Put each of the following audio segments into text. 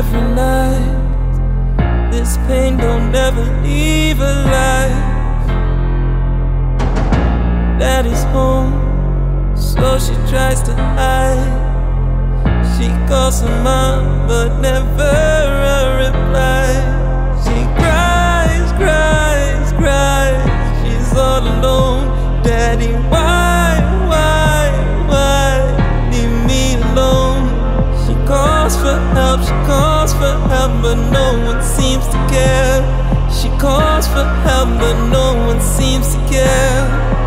every night. This pain don't ever leave her life. Daddy's home, so she tries to hide. She calls her mom, but never a reply. She cries, cries, cries. She's all alone. Daddy, why, leave me alone? She calls for help, but no one seems to care. She calls for help, but no one seems to care.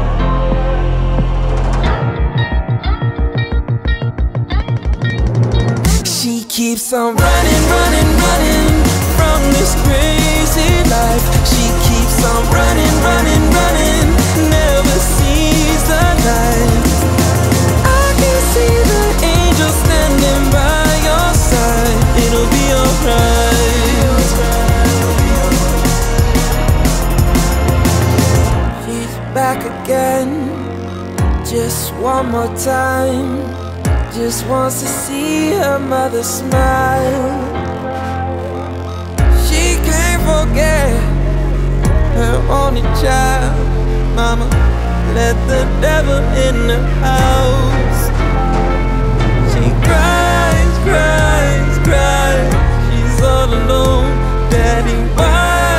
She keeps on running, running, running from this crazy life. She keeps on running, running, running, never sees the light. I can see the angel standing by your side. It'll be alright. She's back again, just one more time. Just wants to see her mother smile. She can't forget her only child. Mama, let the devil in the house. She cries, cries, cries. She's all alone. Daddy, why,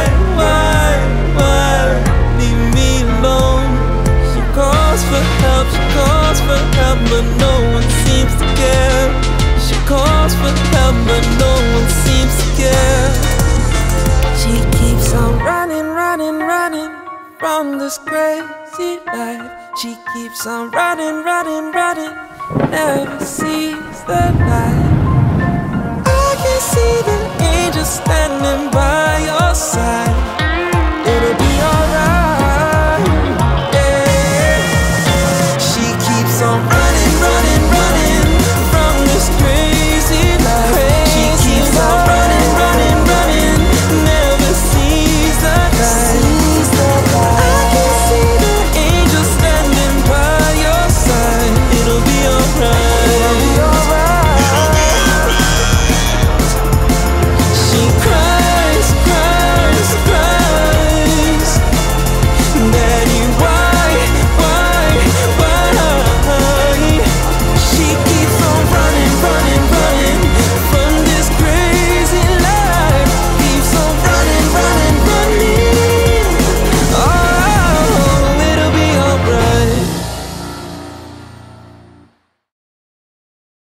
leave me alone? She calls for help, but no one seems to care. She calls for help, but no one seems to care. She keeps on running, running, running from this crazy life. She keeps on running, running, running, never sees the light. I can see the angel standing by your side.